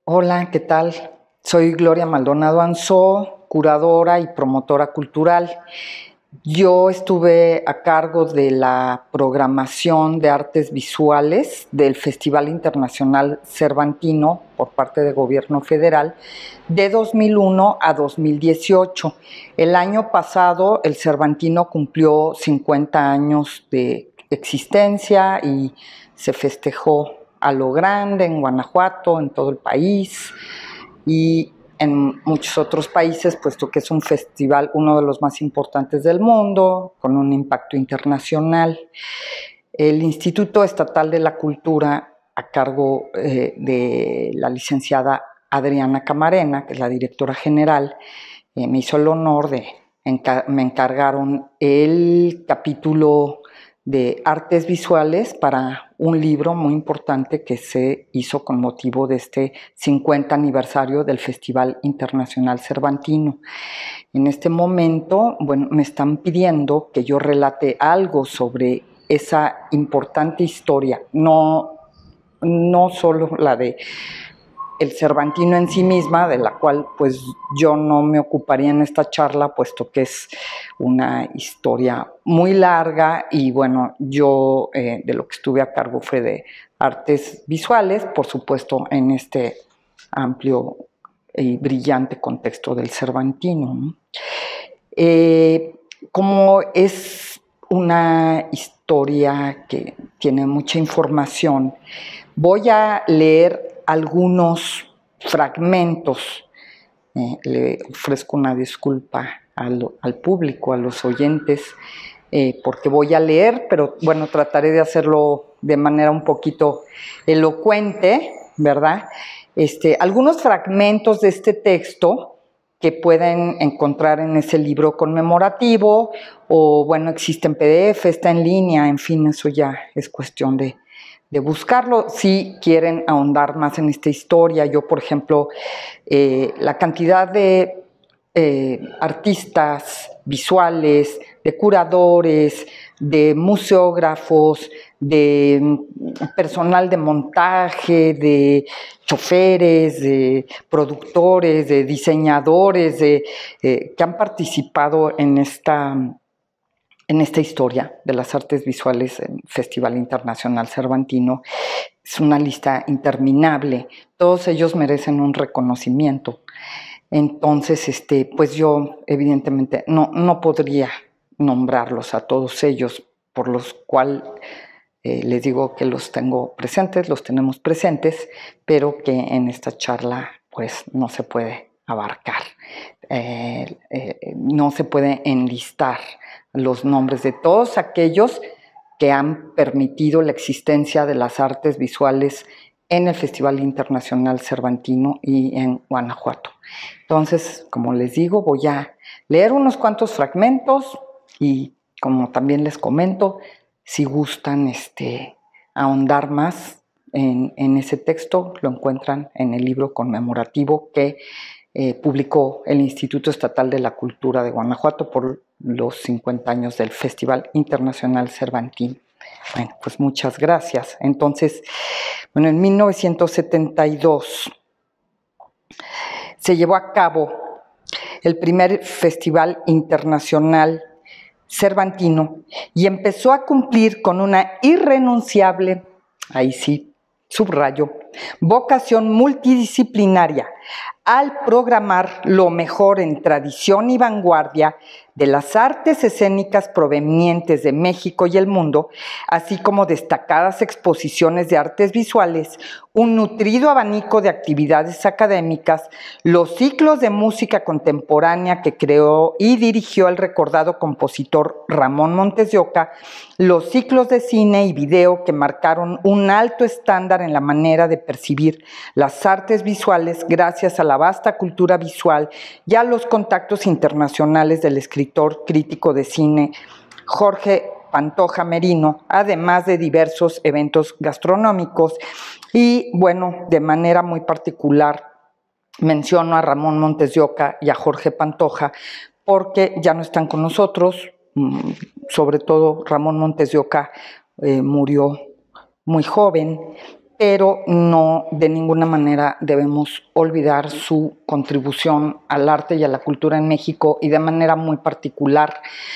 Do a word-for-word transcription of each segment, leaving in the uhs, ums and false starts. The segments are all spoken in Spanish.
Hola, ¿qué tal? Soy Gloria Maldonado Ansó, curadora y promotora cultural. Yo estuve a cargo de la programación de artes visuales del Festival Internacional Cervantino por parte del Gobierno Federal de dos mil uno a dos mil dieciocho. El año pasado el Cervantino cumplió cincuenta años de existencia y se festejó a lo grande en Guanajuato, en todo el país y en muchos otros países, puesto que es un festival, uno de los más importantes del mundo, con un impacto internacional. El Instituto Estatal de la Cultura, a cargo eh, de la licenciada Adriana Camarena, que es la directora general, eh, me hizo el honor de, encar- me encargaron el capítulo de artes visuales para un libro muy importante que se hizo con motivo de este cincuenta aniversario del Festival Internacional Cervantino. En este momento, bueno, me están pidiendo que yo relate algo sobre esa importante historia, no, no solo la de el Cervantino en sí misma, de la cual pues yo no me ocuparía en esta charla, puesto que es una historia muy larga y bueno, yo eh, de lo que estuve a cargo fue de artes visuales, por supuesto en este amplio y brillante contexto del Cervantino, ¿no? Eh, como es una historia que tiene mucha información, voy a leer algunos fragmentos. Eh, le ofrezco una disculpa al, al público, a los oyentes, eh, porque voy a leer, pero bueno, trataré de hacerlo de manera un poquito elocuente, ¿verdad? Este, algunos fragmentos de este texto que pueden encontrar en ese libro conmemorativo, o bueno, existe en P D F, está en línea, en fin, eso ya es cuestión de, de buscarlo. Si quieren ahondar más en esta historia, yo, por ejemplo, eh, la cantidad de eh, artistas visuales, de curadores, de museógrafos, de personal de montaje, de choferes, de productores, de diseñadores, de, eh, que han participado en esta, en esta historia de las artes visuales en Festival Internacional Cervantino. Es una lista interminable. Todos ellos merecen un reconocimiento. Entonces, este, pues yo evidentemente no, no podría nombrarlos a todos ellos, por los cuales eh, les digo que los tengo presentes, los tenemos presentes, pero que en esta charla pues no se puede abarcar, eh, eh, no se puede enlistar los nombres de todos aquellos que han permitido la existencia de las artes visuales en el Festival Internacional Cervantino y en Guanajuato. Entonces, como les digo, voy a leer unos cuantos fragmentos y, como también les comento, si gustan este, ahondar más en, en ese texto, lo encuentran en el libro conmemorativo que eh, publicó el Instituto Estatal de la Cultura de Guanajuato por los cincuenta años del Festival Internacional Cervantino. Bueno, pues muchas gracias. Entonces, bueno, en mil novecientos setenta y dos se llevó a cabo el primer Festival Internacional Cervantino y empezó a cumplir con una irrenunciable, ahí sí, subrayo, vocación multidisciplinaria al programar lo mejor en tradición y vanguardia de las artes escénicas provenientes de México y el mundo, así como destacadas exposiciones de artes visuales, un nutrido abanico de actividades académicas, los ciclos de música contemporánea que creó y dirigió el recordado compositor Ramón Montes de Oca, los ciclos de cine y video que marcaron un alto estándar en la manera de percibir las artes visuales gracias a la vasta cultura visual y a los contactos internacionales del escritor crítico de cine Jorge Pantoja Merino, además de diversos eventos gastronómicos. Y bueno, de manera muy particular menciono a Ramón Montes de Oca y a Jorge Pantoja porque ya no están con nosotros, sobre todo Ramón Montes de Oca eh, murió muy joven, pero no de ninguna manera debemos olvidar su contribución al arte y a la cultura en México, y de manera muy particular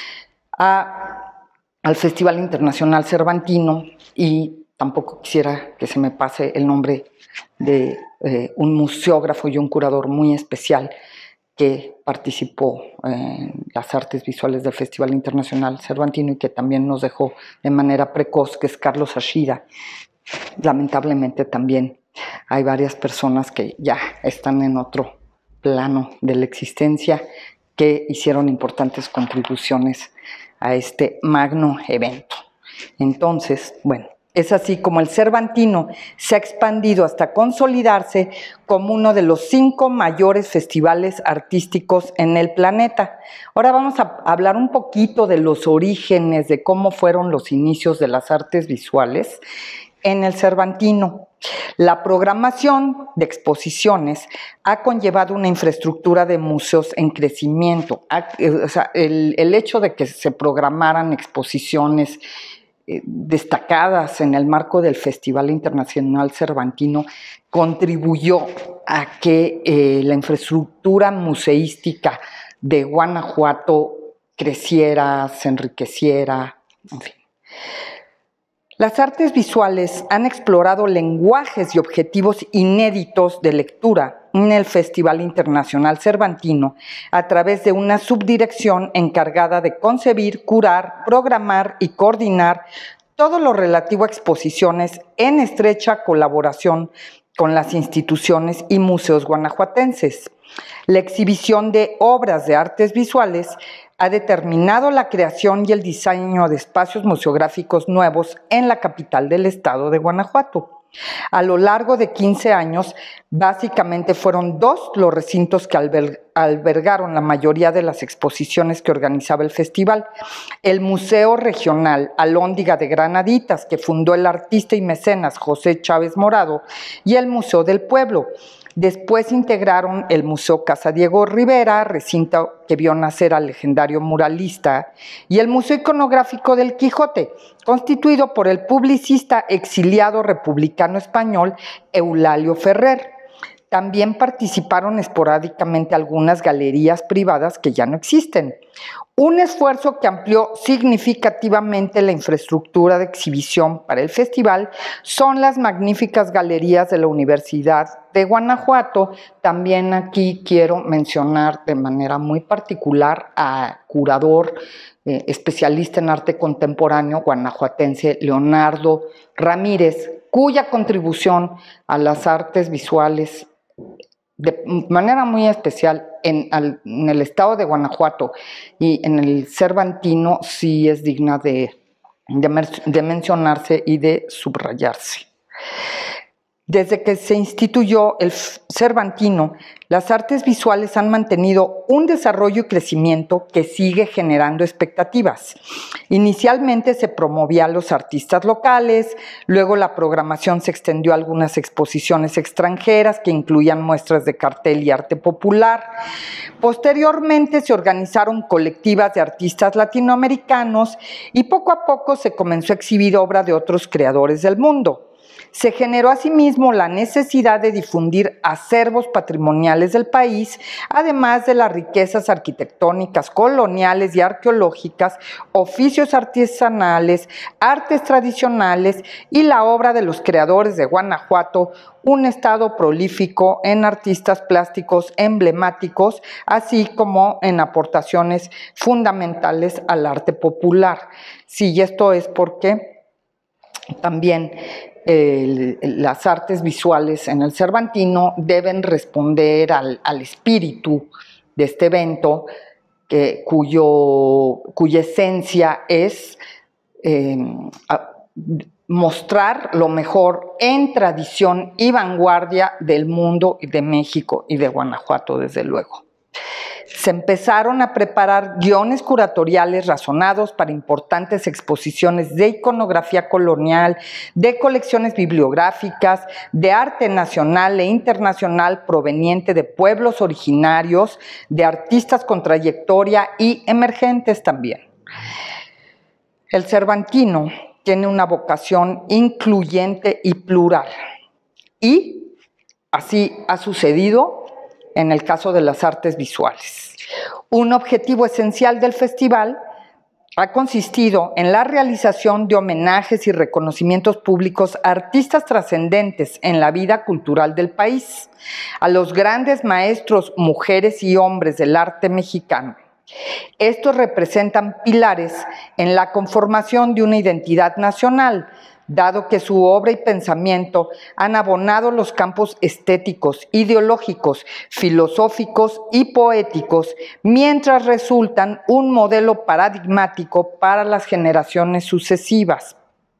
a, al Festival Internacional Cervantino. Y tampoco quisiera que se me pase el nombre de eh, un museógrafo y un curador muy especial que participó en las artes visuales del Festival Internacional Cervantino y que también nos dejó de manera precoz, que es Carlos Ashida. Lamentablemente también hay varias personas que ya están en otro plano de la existencia que hicieron importantes contribuciones a este magno evento. Entonces, bueno, es así como el Cervantino se ha expandido hasta consolidarse como uno de los cinco mayores festivales artísticos en el planeta. Ahora vamos a hablar un poquito de los orígenes, de cómo fueron los inicios de las artes visuales en el Cervantino. La programación de exposiciones ha conllevado una infraestructura de museos en crecimiento. O sea, el, el hecho de que se programaran exposiciones eh, destacadas en el marco del Festival Internacional Cervantino contribuyó a que eh, la infraestructura museística de Guanajuato creciera, se enriqueciera, en fin. Las artes visuales han explorado lenguajes y objetivos inéditos de lectura en el Festival Internacional Cervantino a través de una subdirección encargada de concebir, curar, programar y coordinar todo lo relativo a exposiciones en estrecha colaboración con las instituciones y museos guanajuatenses. La exhibición de obras de artes visuales ha determinado la creación y el diseño de espacios museográficos nuevos en la capital del estado de Guanajuato. A lo largo de quince años, básicamente fueron dos los recintos que alber- albergaron la mayoría de las exposiciones que organizaba el festival. El Museo Regional Alhóndiga de Granaditas, que fundó el artista y mecenas José Chávez Morado, y el Museo del Pueblo. Después integraron el Museo Casa Diego Rivera, recinto que vio nacer al legendario muralista, y el Museo Iconográfico del Quijote, constituido por el publicista exiliado republicano español Eulalio Ferrer. También participaron esporádicamente algunas galerías privadas que ya no existen. Un esfuerzo que amplió significativamente la infraestructura de exhibición para el festival son las magníficas galerías de la Universidad de Guanajuato. También aquí quiero mencionar de manera muy particular a curador, eh, especialista en arte contemporáneo guanajuatense Leonardo Ramírez, cuya contribución a las artes visuales de manera muy especial en, al, en el estado de Guanajuato y en el Cervantino sí es digna de, de, de mencionarse y de subrayarse. Desde que se instituyó el Cervantino, las artes visuales han mantenido un desarrollo y crecimiento que sigue generando expectativas. Inicialmente se promovía a los artistas locales, luego la programación se extendió a algunas exposiciones extranjeras que incluían muestras de cartel y arte popular. Posteriormente se organizaron colectivas de artistas latinoamericanos y poco a poco se comenzó a exhibir obra de otros creadores del mundo. Se generó asimismo la necesidad de difundir acervos patrimoniales del país, además de las riquezas arquitectónicas, coloniales y arqueológicas, oficios artesanales, artes tradicionales y la obra de los creadores de Guanajuato, un estado prolífico en artistas plásticos emblemáticos, así como en aportaciones fundamentales al arte popular. Sí, y esto es porque también El, las artes visuales en el Cervantino deben responder al, al espíritu de este evento, que, cuyo, cuya esencia es eh, mostrar lo mejor en tradición y vanguardia del mundo y de México y de Guanajuato, desde luego. Se empezaron a preparar guiones curatoriales razonados para importantes exposiciones de iconografía colonial, de colecciones bibliográficas, de arte nacional e internacional proveniente de pueblos originarios, de artistas con trayectoria y emergentes también. El Cervantino tiene una vocación incluyente y plural. y así ha sucedido en el caso de las artes visuales. Un objetivo esencial del festival ha consistido en la realización de homenajes y reconocimientos públicos a artistas trascendentes en la vida cultural del país, a los grandes maestros, mujeres y hombres del arte mexicano. Estos representan pilares en la conformación de una identidad nacional, dado que su obra y pensamiento han abonado los campos estéticos, ideológicos, filosóficos y poéticos, mientras resultan un modelo paradigmático para las generaciones sucesivas.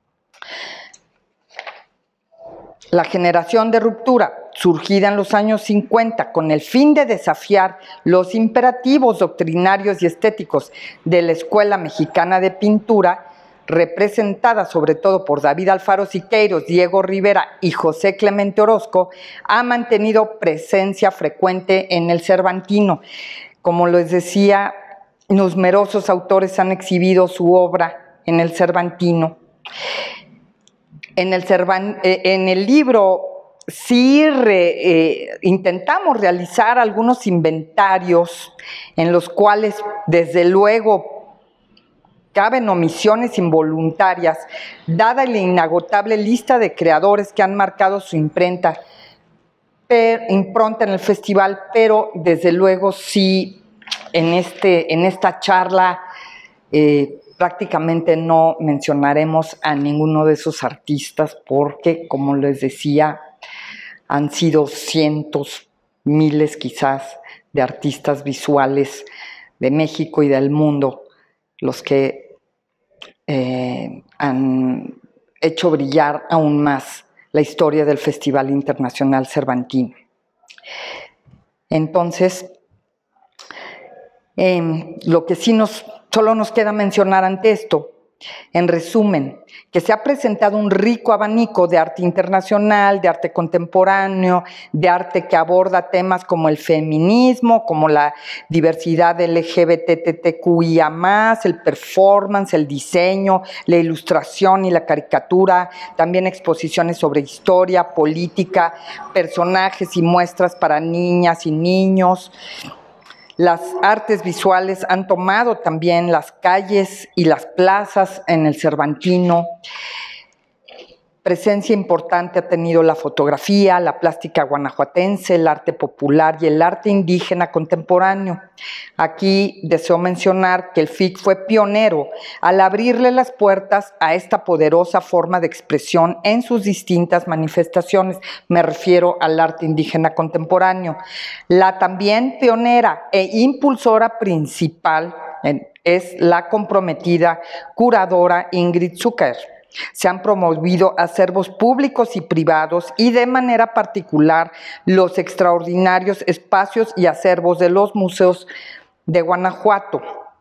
La generación de ruptura, surgida en los años cincuenta con el fin de desafiar los imperativos doctrinarios y estéticos de la Escuela Mexicana de Pintura, representada sobre todo por David Alfaro Siqueiros, Diego Rivera y José Clemente Orozco, ha mantenido presencia frecuente en el Cervantino. Como les decía, numerosos autores han exhibido su obra en el Cervantino. En el, Cervan, eh, en el libro sí re, eh, intentamos realizar algunos inventarios en los cuales, desde luego, caben omisiones involuntarias, dada la inagotable lista de creadores que han marcado su imprenta, per, impronta en el festival, pero desde luego sí en, este, en esta charla eh, prácticamente no mencionaremos a ninguno de esos artistas porque, como les decía, han sido cientos, miles quizás de artistas visuales de México y del mundo los que Eh, han hecho brillar aún más la historia del Festival Internacional Cervantino. Entonces, eh, lo que sí nos, solo nos queda mencionar ante esto, en resumen, que se ha presentado un rico abanico de arte internacional, de arte contemporáneo, de arte que aborda temas como el feminismo, como la diversidad L G B T Q I A más, el performance, el diseño, la ilustración y la caricatura, también exposiciones sobre historia, política, personajes y muestras para niñas y niños. Las artes visuales han tomado también las calles y las plazas en el Cervantino. Presencia importante ha tenido la fotografía, la plástica guanajuatense, el arte popular y el arte indígena contemporáneo. Aquí deseo mencionar que el F I C fue pionero al abrirle las puertas a esta poderosa forma de expresión en sus distintas manifestaciones. Me refiero al arte indígena contemporáneo. La también pionera e impulsora principal es la comprometida curadora Ingrid Zucker. Se han promovido acervos públicos y privados y de manera particular los extraordinarios espacios y acervos de los museos de Guanajuato.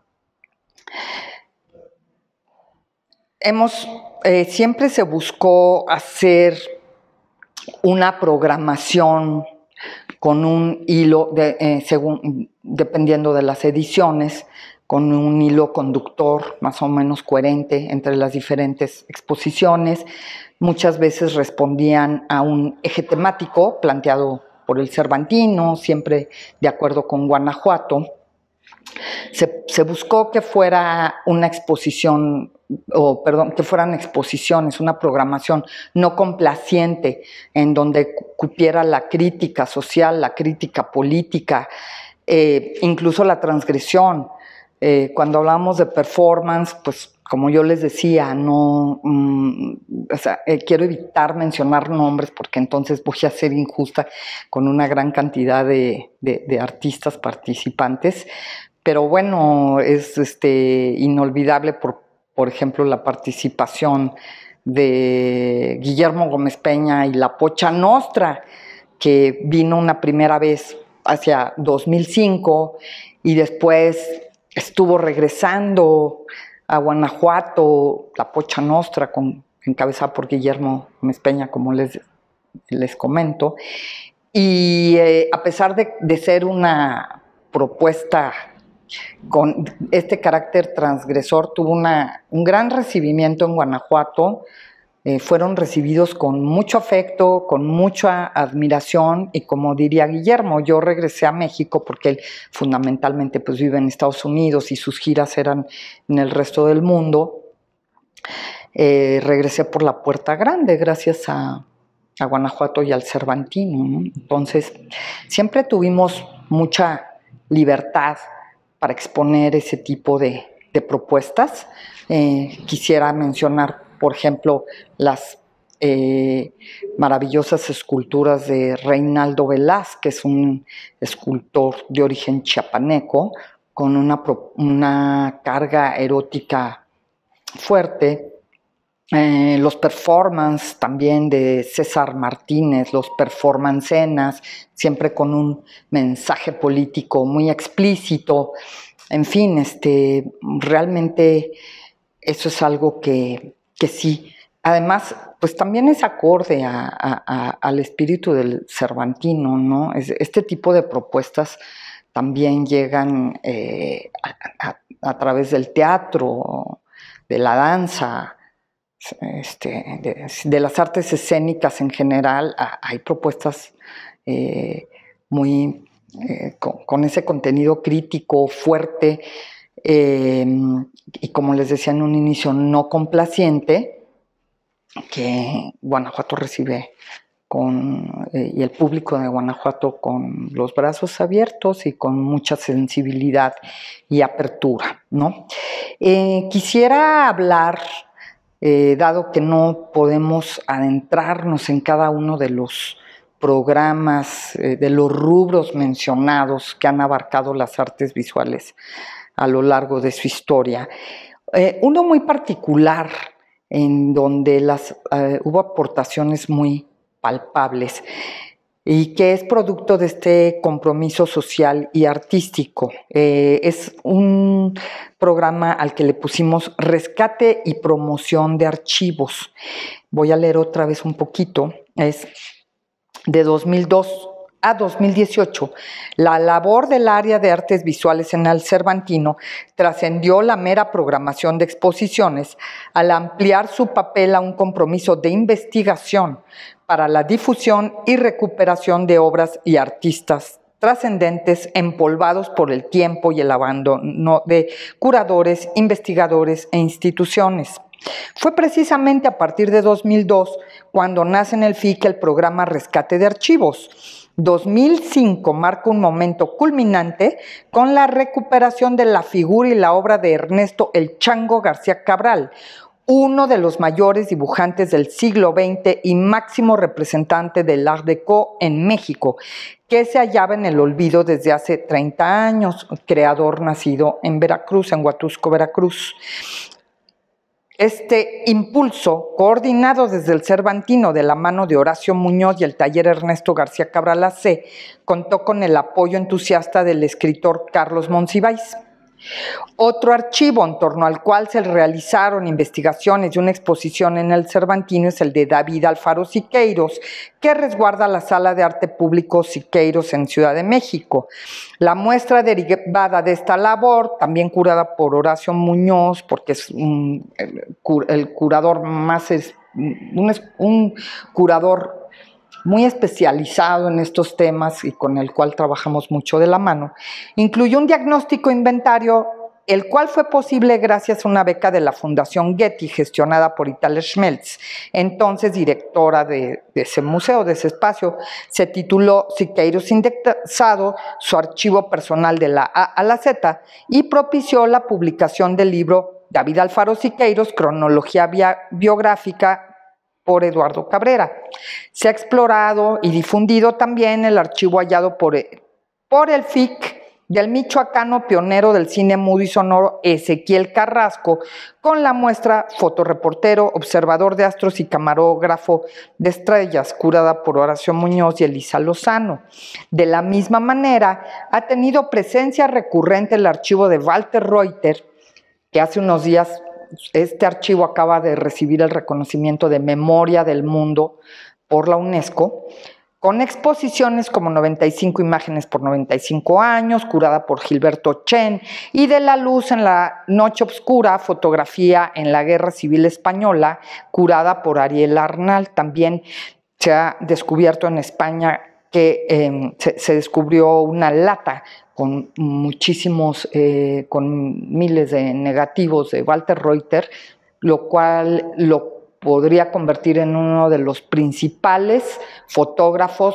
Hemos, eh, siempre se buscó hacer una programación con un hilo, de, eh, según, dependiendo de las ediciones, con un hilo conductor más o menos coherente entre las diferentes exposiciones. Muchas veces respondían a un eje temático planteado por el Cervantino, siempre de acuerdo con Guanajuato. Se, se buscó que fuera una exposición, o perdón, que fueran exposiciones, una programación no complaciente, en donde cupiera la crítica social, la crítica política, eh, incluso la transgresión. Eh, cuando hablamos de performance, pues como yo les decía, no, um, o sea, eh, quiero evitar mencionar nombres porque entonces voy a ser injusta con una gran cantidad de, de, de artistas participantes, pero bueno, es este, inolvidable, por, por ejemplo, la participación de Guillermo Gómez Peña y la Pocha Nostra, que vino una primera vez hacia dos mil cinco y después estuvo regresando a Guanajuato, la Pocha Nostra, con, encabezada por Guillermo Gómez Peña, como les, les comento, y eh, a pesar de, de ser una propuesta con este carácter transgresor, tuvo una, un gran recibimiento en Guanajuato, eh, fueron recibidos con mucho afecto, con mucha admiración y como diría Guillermo, yo regresé a México porque él fundamentalmente pues vive en Estados Unidos y sus giras eran en el resto del mundo. Eh, regresé por la puerta grande gracias a, a Guanajuato y al Cervantino, ¿no? Entonces, siempre tuvimos mucha libertad para exponer ese tipo de, de propuestas. Eh, quisiera mencionar, por ejemplo, las eh, maravillosas esculturas de Reinaldo Velázquez, un escultor de origen chiapaneco, con una, una carga erótica fuerte. Eh, los performances también de César Martínez, los performancenas, siempre con un mensaje político muy explícito. En fin, este, realmente eso es algo que, que sí. Además, pues también es acorde a, a, a, al espíritu del Cervantino, ¿no? Es, este tipo de propuestas también llegan eh, a, a, a través del teatro, de la danza, Este, de, de las artes escénicas en general. Hay propuestas eh, muy eh, con, con ese contenido crítico fuerte eh, y, como les decía en un inicio, no complaciente, que Guanajuato recibe con, eh, y el público de Guanajuato con los brazos abiertos y con mucha sensibilidad y apertura, ¿no? Eh, quisiera hablar, Eh, dado que no podemos adentrarnos en cada uno de los programas, eh, de los rubros mencionados que han abarcado las artes visuales a lo largo de su historia. Eh, uno muy particular en donde las, eh, hubo aportaciones muy palpables y que es producto de este compromiso social y artístico. Eh, es un programa al que le pusimos Rescate y Promoción de Archivos. Voy a leer otra vez un poquito. Es de dos mil dos a dos mil dieciocho. La labor del área de artes visuales en el Cervantino trascendió la mera programación de exposiciones al ampliar su papel a un compromiso de investigación para la difusión y recuperación de obras y artistas trascendentes empolvados por el tiempo y el abandono de curadores, investigadores e instituciones. Fue precisamente a partir de dos mil dos cuando nace en el F I C el programa Rescate de Archivos. dos mil cinco marca un momento culminante con la recuperación de la figura y la obra de Ernesto El Chango García Cabral, uno de los mayores dibujantes del siglo veinte y máximo representante del Art Deco en México, que se hallaba en el olvido desde hace treinta años, creador nacido en Veracruz, en Huatusco, Veracruz. Este impulso, coordinado desde el Cervantino de la mano de Horacio Muñoz y el taller Ernesto García Cabral A C, contó con el apoyo entusiasta del escritor Carlos Monsiváis. Otro archivo en torno al cual se realizaron investigaciones y una exposición en el Cervantino es el de David Alfaro Siqueiros, que resguarda la Sala de Arte Público Siqueiros en Ciudad de México. La muestra derivada de esta labor, también curada por Horacio Muñoz, porque es un, el, el curador más, es, un, un curador muy especializado en estos temas y con el cual trabajamos mucho de la mano, incluyó un diagnóstico inventario, el cual fue posible gracias a una beca de la Fundación Getty, gestionada por Italia Schmeltz, entonces directora de, de ese museo, de ese espacio. Se tituló Siqueiros Indexado, su archivo personal de la A a la Z, y propició la publicación del libro David Alfaro Siqueiros, Cronología Biográfica, por Eduardo Cabrera. Se ha explorado y difundido también el archivo hallado por, por el F I C del michoacano pionero del cine mudo y sonoro Ezequiel Carrasco, con la muestra Fotoreportero, Observador de Astros y Camarógrafo de Estrellas, curada por Horacio Muñoz y Elisa Lozano. De la misma manera, ha tenido presencia recurrente el archivo de Walter Reuter, que hace unos días este archivo acaba de recibir el reconocimiento de Memoria del Mundo por la UNESCO, con exposiciones como noventa y cinco imágenes por noventa y cinco años, curada por Gilberto Chen, y De la luz en la noche oscura, fotografía en la Guerra Civil Española, curada por Ariel Arnal. También se ha descubierto en España que eh, se, se descubrió una lata con muchísimos, eh, con miles de negativos de Walter Reuter, lo cual lo podría convertir en uno de los principales fotógrafos,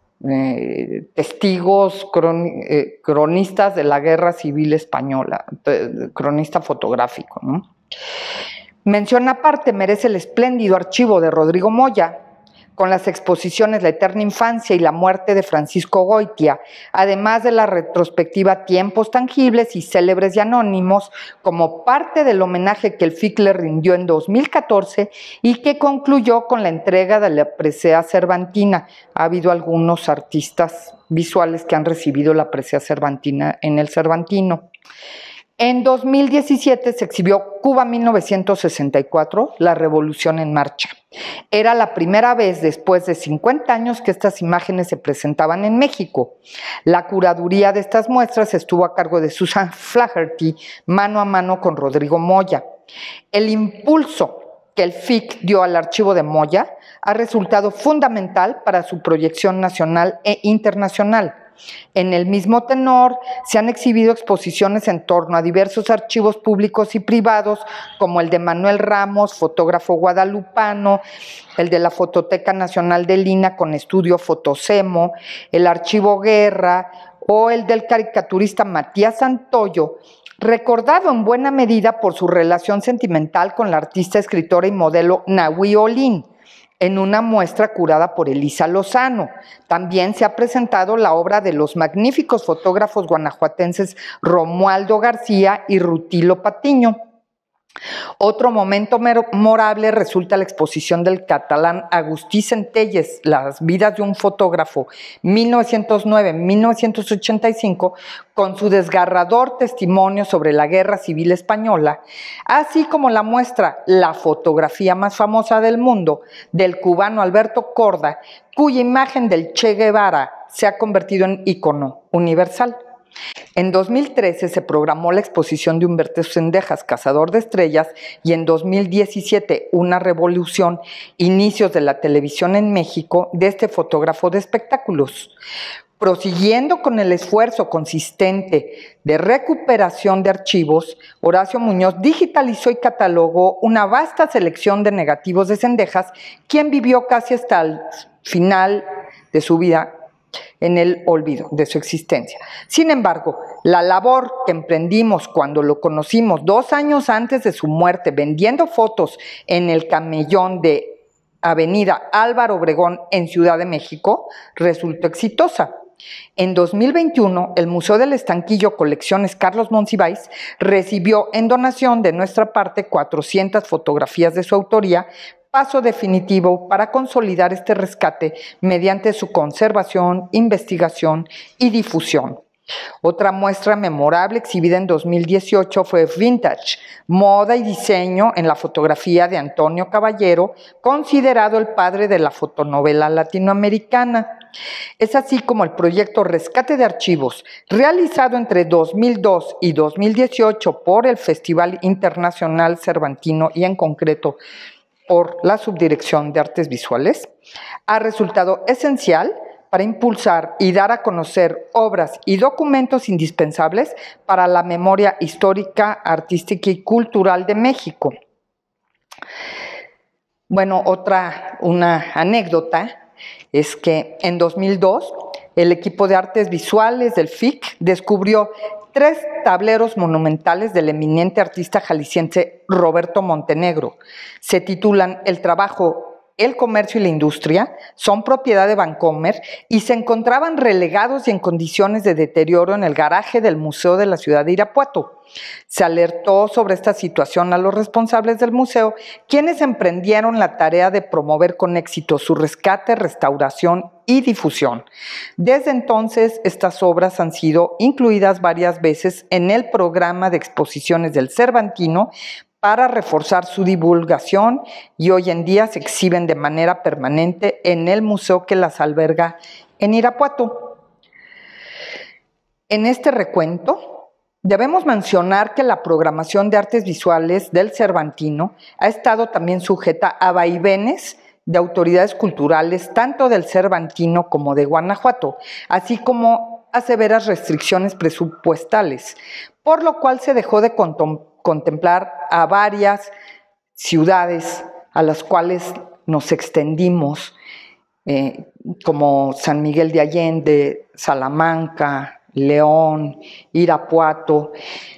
eh, testigos, cron, eh, cronistas de la Guerra Civil Española, eh, cronista fotográfico, ¿no? Mención aparte merece el espléndido archivo de Rodrigo Moya, con las exposiciones La eterna infancia y la muerte de Francisco Goitia, además de la retrospectiva Tiempos tangibles y célebres y anónimos, como parte del homenaje que el F I C le rindió en dos mil catorce y que concluyó con la entrega de la presea cervantina. Ha habido algunos artistas visuales que han recibido la presea cervantina en el Cervantino. En dos mil diecisiete se exhibió Cuba mil novecientos sesenta y cuatro, la Revolución en Marcha. Era la primera vez después de cincuenta años que estas imágenes se presentaban en México. La curaduría de estas muestras estuvo a cargo de Susan Flaherty, mano a mano con Rodrigo Moya. El impulso que el F I C dio al archivo de Moya ha resultado fundamental para su proyección nacional e internacional. En el mismo tenor, se han exhibido exposiciones en torno a diversos archivos públicos y privados, como el de Manuel Ramos, fotógrafo guadalupano, el de la Fototeca Nacional de Lina con estudio Fotosemo, el Archivo Guerra o el del caricaturista Matías Santoyo, recordado en buena medida por su relación sentimental con la artista, escritora y modelo Nahui Olin, en una muestra curada por Elisa Lozano. También se ha presentado la obra de los magníficos fotógrafos guanajuatenses Romualdo García y Rutilo Patiño. Otro momento memorable resulta la exposición del catalán Agustí Centelles, Las vidas de un fotógrafo, mil novecientos nueve a mil novecientos ochenta y cinco, con su desgarrador testimonio sobre la Guerra Civil Española, así como la muestra La fotografía más famosa del mundo, del cubano Alberto Corda, cuya imagen del Che Guevara se ha convertido en ícono universal. En dos mil trece se programó la exposición de Humberto Zendejas, Cazador de Estrellas, y en dos mil diecisiete Una revolución, inicios de la televisión en México, de este fotógrafo de espectáculos. Prosiguiendo con el esfuerzo consistente de recuperación de archivos, Horacio Muñoz digitalizó y catalogó una vasta selección de negativos de Zendejas, quien vivió casi hasta el final de su vida en el olvido de su existencia. Sin embargo, la labor que emprendimos cuando lo conocimos dos años antes de su muerte, vendiendo fotos en el camellón de Avenida Álvaro Obregón en Ciudad de México, resultó exitosa. En dos mil veintiuno, el Museo del Estanquillo Colecciones Carlos Monsiváis recibió en donación de nuestra parte cuatrocientas fotografías de su autoría, paso definitivo para consolidar este rescate mediante su conservación, investigación y difusión. Otra muestra memorable exhibida en dos mil dieciocho fue Vintage, moda y diseño en la fotografía de Antonio Caballero, considerado el padre de la fotonovela latinoamericana. Es así como el proyecto Rescate de Archivos, realizado entre dos mil dos y dos mil dieciocho por el Festival Internacional Cervantino y en concreto por la Subdirección de Artes Visuales, ha resultado esencial para impulsar y dar a conocer obras y documentos indispensables para la memoria histórica, artística y cultural de México. Bueno, otra, una anécdota es que en dos mil dos el equipo de artes visuales del F I C descubrió tres tableros monumentales del eminente artista jalisciense Roberto Montenegro. Se titulan El trabajo, el comercio y la industria, son propiedad de Vancomer y se encontraban relegados y en condiciones de deterioro en el garaje del Museo de la Ciudad de Irapuato. Se alertó sobre esta situación a los responsables del museo, quienes emprendieron la tarea de promover con éxito su rescate, restauración y difusión. Desde entonces, estas obras han sido incluidas varias veces en el programa de exposiciones del Cervantino, para reforzar su divulgación y hoy en día se exhiben de manera permanente en el museo que las alberga en Irapuato. En este recuento debemos mencionar que la programación de artes visuales del Cervantino ha estado también sujeta a vaivenes de autoridades culturales tanto del Cervantino como de Guanajuato, así como a severas restricciones presupuestales, por lo cual se dejó de contemplar a varias ciudades a las cuales nos extendimos, eh, como San Miguel de Allende, Salamanca, León, Irapuato,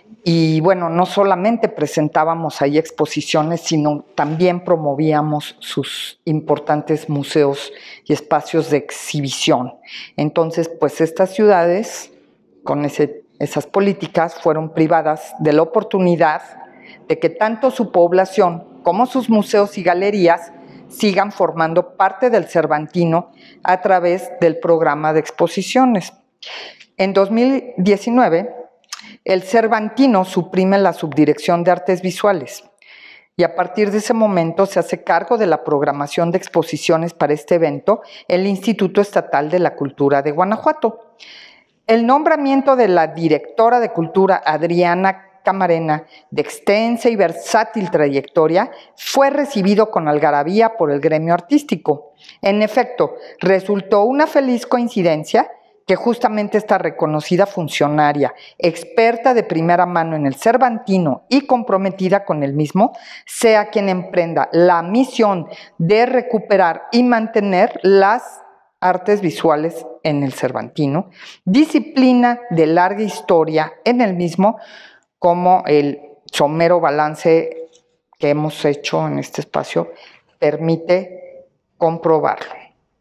y bueno, no solamente presentábamos ahí exposiciones, sino también promovíamos sus importantes museos y espacios de exhibición. Entonces, pues estas ciudades, con ese, esas políticas, fueron privadas de la oportunidad de que tanto su población como sus museos y galerías sigan formando parte del Cervantino a través del programa de exposiciones. En dos mil diecinueve, el Cervantino suprime la Subdirección de Artes Visuales y a partir de ese momento se hace cargo de la programación de exposiciones para este evento el Instituto Estatal de la Cultura de Guanajuato. El nombramiento de la directora de Cultura, Adriana Camarena, de extensa y versátil trayectoria, fue recibido con algarabía por el gremio artístico. En efecto, resultó una feliz coincidencia que justamente esta reconocida funcionaria, experta de primera mano en el Cervantino y comprometida con el mismo, sea quien emprenda la misión de recuperar y mantener las artes visuales en el Cervantino, disciplina de larga historia en el mismo, como el somero balance que hemos hecho en este espacio permite comprobarlo.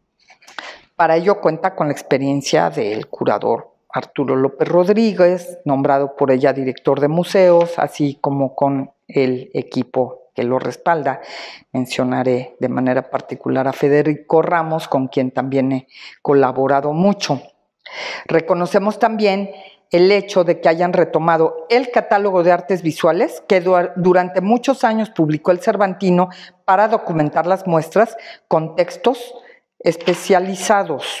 Para ello cuenta con la experiencia del curador Arturo López Rodríguez, nombrado por ella director de museos, así como con el equipo que lo respalda. Mencionaré de manera particular a Federico Ramos, con quien también he colaborado mucho. Reconocemos también el hecho de que hayan retomado el catálogo de artes visuales que durante muchos años publicó el Cervantino para documentar las muestras con textos especializados.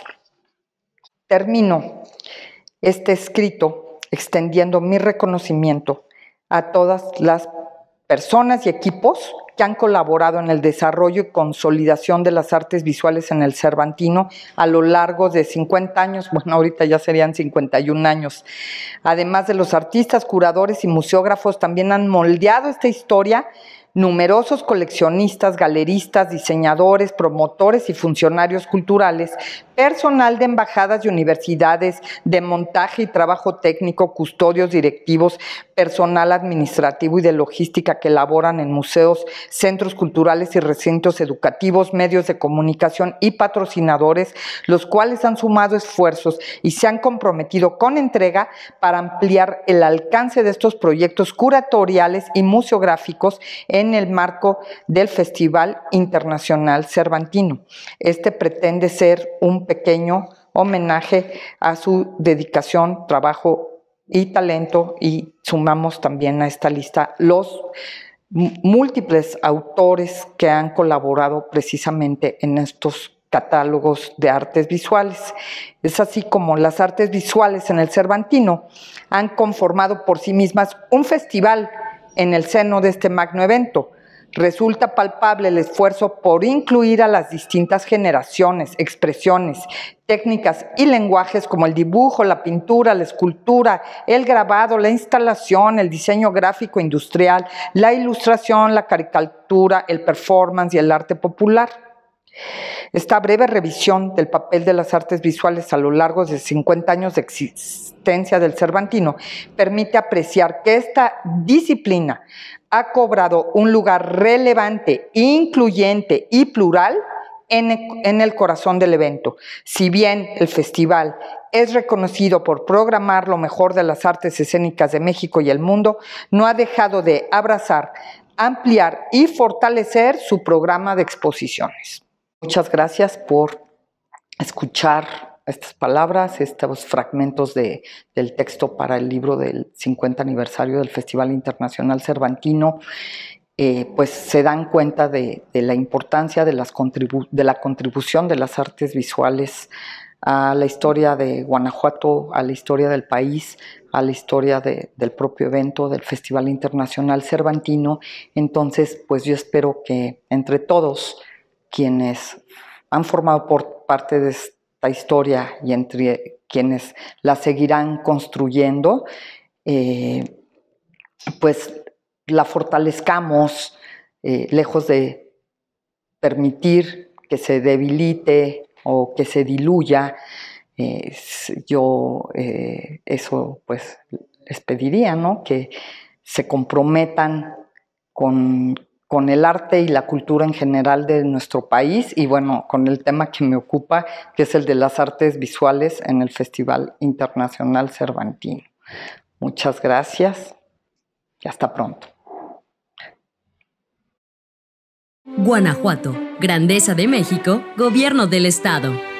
Termino este escrito extendiendo mi reconocimiento a todas las personas y equipos que han colaborado en el desarrollo y consolidación de las artes visuales en el Cervantino a lo largo de cincuenta años, bueno, ahorita ya serían cincuenta y un años. Además de los artistas, curadores y museógrafos, también han moldeado esta historia numerosos coleccionistas, galeristas, diseñadores, promotores y funcionarios culturales, personal de embajadas y universidades, de montaje y trabajo técnico, custodios directivos, personal administrativo y de logística que laboran en museos, centros culturales y recintos educativos, medios de comunicación y patrocinadores, los cuales han sumado esfuerzos y se han comprometido con entrega para ampliar el alcance de estos proyectos curatoriales y museográficos en el marco del Festival Internacional Cervantino. Este pretende ser un pequeño homenaje a su dedicación, trabajo y talento, y sumamos también a esta lista los múltiples autores que han colaborado precisamente en estos catálogos de artes visuales. Es así como las artes visuales en el Cervantino han conformado por sí mismas un festival en el seno de este magno evento. Resulta palpable el esfuerzo por incluir a las distintas generaciones, expresiones, técnicas y lenguajes como el dibujo, la pintura, la escultura, el grabado, la instalación, el diseño gráfico industrial, la ilustración, la caricatura, el performance y el arte popular. Esta breve revisión del papel de las artes visuales a lo largo de cincuenta años de existencia del Cervantino permite apreciar que esta disciplina ha cobrado un lugar relevante, incluyente y plural en el, en el corazón del evento. Si bien el festival es reconocido por programar lo mejor de las artes escénicas de México y el mundo, no ha dejado de abrazar, ampliar y fortalecer su programa de exposiciones. Muchas gracias por escuchar estas palabras, estos fragmentos de, del texto para el libro del cincuenta aniversario del Festival Internacional Cervantino, eh, pues se dan cuenta de, de la importancia de, las contribu de la contribución de las artes visuales a la historia de Guanajuato, a la historia del país, a la historia de, del propio evento, del Festival Internacional Cervantino. Entonces, pues yo espero que entre todos quienes han formado por parte de esta historia y entre quienes la seguirán construyendo, eh, pues la fortalezcamos, eh, lejos de permitir que se debilite o que se diluya. Eh, yo eh, eso pues les pediría, ¿no? Que se comprometan con, con el arte y la cultura en general de nuestro país y bueno, con el tema que me ocupa, que es el de las artes visuales en el Festival Internacional Cervantino. Muchas gracias y hasta pronto. Guanajuato, Grandeza de México, Gobierno del Estado.